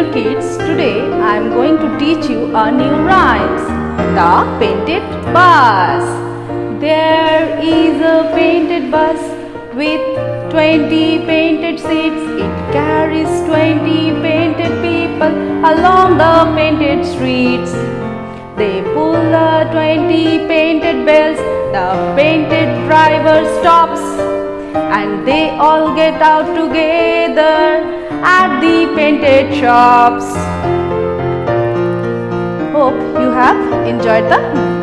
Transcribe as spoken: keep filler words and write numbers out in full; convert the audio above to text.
dear kids, today I am going to teach you a new rhymes. The painted bus. There is a painted bus with twenty painted seats. It carries twenty painted people along the painted streets. They pull the twenty painted bells. The painted driver stops, and they all get out together at the painted shops. Hope you have enjoyed the